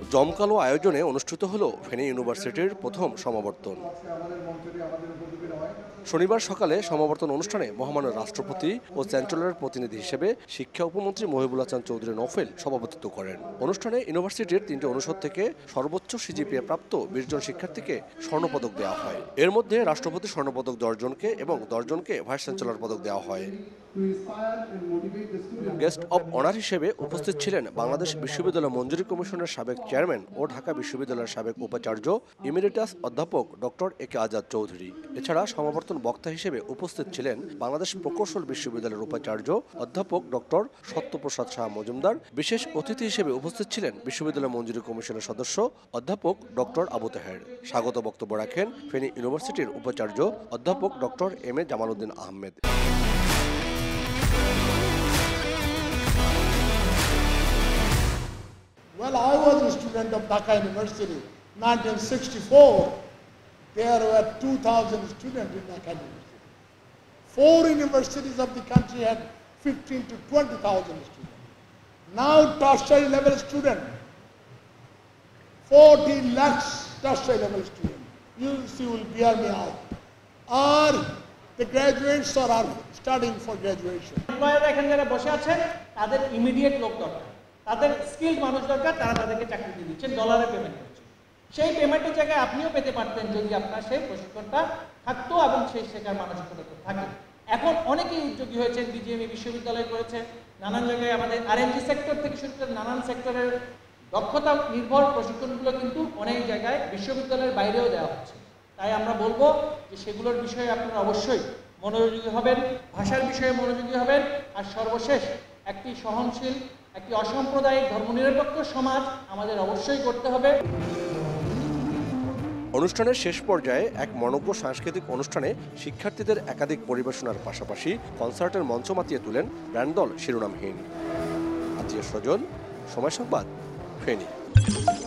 জমকালো আয়োজনে অনুষ্ঠিত হলো ফেনী ইউনিভার্সিটির প্রথম সমাবর্তন। শনিবার সকালে সমাবর্তন অনুষ্ঠানে মহামান্য রাষ্ট্রপতি ও চ্যান্সেলরের প্রতিনিধি হিসেবে শিক্ষা উপমন্ত্রী মহিবুল হাসান চৌধুরী নফেল সভাপতিত্ব করেন। অনুষ্ঠানে ইউনিভার্সিটির 3টি অনুষদ থেকে সর্বোচ্চ সিজিপিএ প্রাপ্ত 20 জন শিক্ষার্থীকে স্বর্ণপদক দেওয়া হয়। এর মধ্যে রাষ্ট্রপতি স্বর্ণপদক 10 জনকে এবং 10 জনকে ভাইস চ্যান্সেলর পদক দেওয়া হয়। গেস্ট অব অনার হিসেবে উপস্থিত ছিলেন বাংলাদেশ বিশ্ববিদ্যালয় মঞ্জুরি কমিশনের সাবেক চেয়ারম্যান ও ঢাকা বিশ্ববিদ্যালয়ের সাবেক উপাচার্য ইমেরিটাস অধ্যাপক doctor A K Azad Chowdhury. এছাড়া সমাবর্তন বক্তা হিসেবে উপস্থিত ছিলেন বাংলাদেশ প্রকৌশল বিশ্ববিদ্যালয়ের উপাচার্য অধ্যাপক ডক্টর সত্যপ্রসাদ শাহ মজুমদার। বিশেষ অতিথি হিসেবে উপস্থিত ছিলেন বিশ্ববিদ্যালয় মঞ্জুরি কমিশনের সদস্য অধ্যাপক ডক্টর আবু তাহের। স্বাগত বক্তব্য রাখেন ফেনী ইউনিভার্সিটির উপাচার্য অধ্যাপক doctor M A Jamal Uddin Ahmed. Well, I was a student of Dhaka University, 1964. There were 2,000 students in Dhaka University. 4 universities of the country had 15 to 20,000 students. Now tertiary level student, 14 lakhs tertiary level student. You will bear me out. Or the graduates are studying for graduation. এখানে যারা বসে আছেন তাদের immediate লোক দরকার, তাদের skill মানুষ দরকার, তারা তাদেরকে চাকরি দিয়ে দিচ্ছেন, ডলারে পেমেন্ট করছে। সেই পেমেন্টের জায়গায় আপনিও পেতে পারতেন যদি আপনার সেই প্রশিক্ষণটা থাকতো এবং সেই শেখার মানসিকতা থাকে। এখন অনেকেই উদ্যোগী হয়েছেন, বিজিএমই বিশ্ববিদ্যালয় করেছে, নানান জায়গায় আমাদের আরএমজি সেক্টর থেকে শুরু করে নানান সেক্টরের দক্ষতা নির্ভর প্রশিক্ষণগুলো কিন্তু অনেক জায়গায় বিশ্ববিদ্যালয়ের বাইরেও দেওয়া হচ্ছে। তাই আমরা বলবো যে সেগুলোর বিষয়ে আপনারা অবশ্যই মনোযোগী হবেন, ভাষার বিষয়ে মনোযোগী হবেন, আর সর্বশেষ একটি সহনশীল, একটি অসাম্প্রদায়িক ধর্মনিরপেক্ষ সমাজ আমাদের অবশ্যই করতে হবে। অনুষ্ঠানের শেষ পর্যায়ে এক মনোজ্ঞ সাংস্কৃতিক অনুষ্ঠানে শিক্ষার্থীদের একাধিক পরিবেশনার পাশাপাশি কনসার্টের মঞ্চ মাতিয়ে তুলেন ব্যান্ড দল শিরোনামহীন। আজিয়া সজল, সময় সংবাদ, ফেনী।